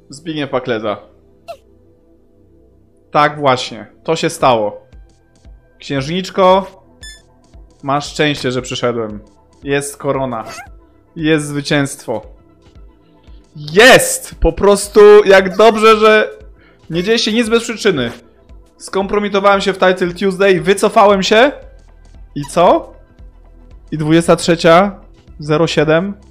Zbigniew Pakleza. Tak właśnie. To się stało. Księżniczko, masz szczęście, że przyszedłem. Jest korona. Jest zwycięstwo. Jest! Po prostu jak dobrze, że nie dzieje się nic bez przyczyny. Skompromitowałem się w Title Tuesday, wycofałem się. I co? I 23:07